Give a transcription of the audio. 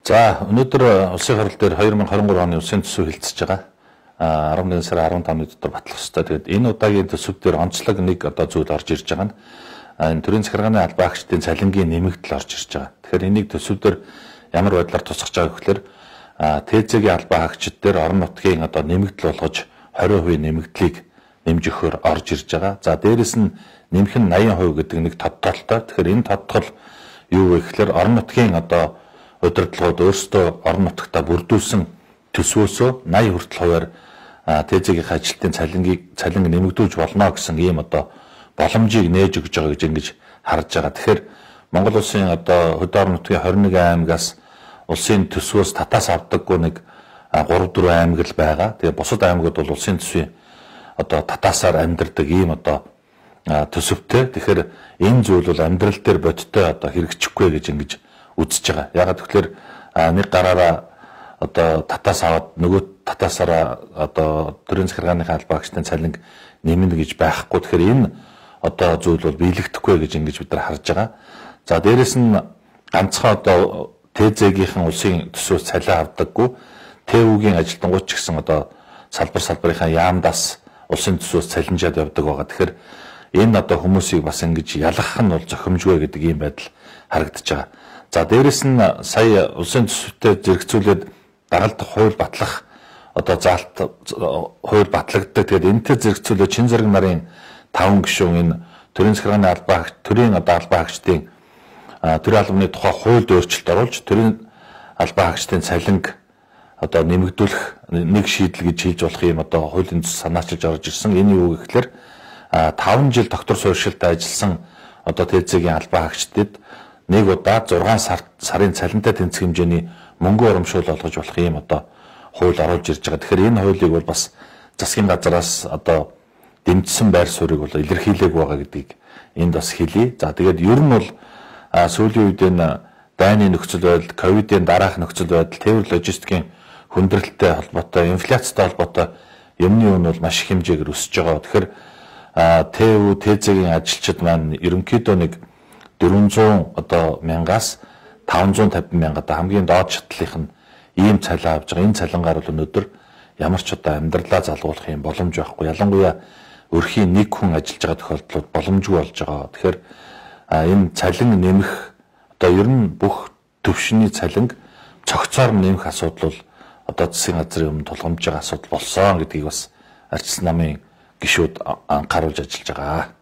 За өнөөдөр улсын хурал дээр 2023 оны улсын төсөв хэлцэж байгаа. 11 сарын 15-ны дотор батлах ёстой. Тэгээд энэ удаагийн төсөв дээр онцлог нэг зүйл орж ирж байгаа нь энэ төрийн захиргааны албан хаагчдын цалингийн нэмэгдэл орж ирж байгаа. Тэгэхээр энийг төсөв дээр ямар байдлаар тусгаж байгаа гэхээр ТЗ-гийн албан хаагчид дээр орон нутгийн нэмэгдэл болгож 20% нэмэгдлийг нэмж өгөхөөр орж ирж байгаа. За дээрэс нь нэмэх нь 80% гэдэг нэг тодтолтой. Тэгэхээр энэ тодтол юу вэ гэхээр орон нутгийн удирдлагууд өөрсдөө орон нутгатаа бүрдүүлсэн төсвөөсөө 80 хүртэл хувиар ТЗ-гийн ажилтны цалин нэмэгдүүлж болно гэсэн ийм боломжийг нээж өгж байгаа гэж ингэж харж байгаа. Тэгэхээр Монгол улсын хөдөө орон нутгийн 21 аймагаас улсын төсвөөс татаас авдаггүй нэг 3-4 аймаг л байгаа. Тэгээ бусад аймагуд бол улсын төсвийн татаасаар амьдардаг ийм төсөвтэй. Тэгэхээр энэ зүйл бол амьдрал дээр бодиттой хэрэгжихгүй гэж ингэж үзэж байгаа. Ягаад гэвэл нэг гараараа татаас аваад нөгөө татаасаараа төрийн захиргааны албан хаагчдын цалин нэмнэ гэж байхгүй. Тэгэхээр энэ зүйл бол биелэгдэхгүй гэж ингэж бид нар харж байгаа. За дээрэс нь ганцхан ТЗ-гийнхэн улсын төсвөөс цалин авдаггүй. ТЭВ-гийн ажилтнууд ч гэсэн салбарынхаа яамдаас улсын төсвөөс цалинжаад явдаг байгаа. Тэгэхээр энэ хүмүүсийг бас ингэж ялгах нь бол зохимжгүй гэдэг ийм байдал харагдаж байгаа. За дээрэс нь сая улсын төсөвтэй зэрэгцүүлээд дараалдах хууль батлах хууль батлагддаг. Тэгээд энэтэй зэрэгцүүлээд чин зэрэг нарын 5 гишүүн энэ төрийн захиргааны төрийн албан хаагчдын төрийн албаны тухай хуульд өөрчлөлт оруулж төрийн албан хаагчдын цалинг нэмэгдүүлэх нэг шийдэл гэж хийж болох юм хуулийн санаачилж орж ирсэн. Энэ юу гэхээр 5 жил доктор суурьшилтай ажилласан ТЗ-гийн албан хаагчдад нэг удаа 6 сарын цалинтай тэнцэх хэмжээний мөнгө урамшуул олгож болох ийм хууль оруулж ирж байгаа. Тэгэхээр энэ хуулийг бол бас засгийн газараас дэмжсэн байр суурийг бол илэрхийлээг байгаа гэдгийг энд бас хэлье. За тэгээд ер нь бол сүүлийн үед энэ дайны нөхцөл байдал, ковидын дараах нөхцөл байдал, тээвэр логистикийн хүндрэлтэй холбоотой, инфляцтай холбоотой юмны үн бол маш их хэмжээгээр өсөж байгаа. Тэгэхээр ТЭВ, ТЗ-гийн ажилчид маань ерөнхийдөө нэг 400 мянгаас 550 мянга хамгийн доод шатлалынх нь ийм цалин авж байгаа. Энэ цалингаар бол өнөөдөр ямар ч амьдралаа залгуулах юм боломж байхгүй. Ялангуяа өрхийн нэг хүн ажиллаж байгаа тохиолдлууд боломжгүй болж байгаа. Тэгэхээр энэ цалин нэмэх ер нь бүх төвшний цалинг цогцоор нэмэх асуудал бол засгийн газрын өмнө тулгамж байгаа асуудал болсон гэдгийг бас арчилсан намын гишүүд анхааруулж ажиллаж байгаа.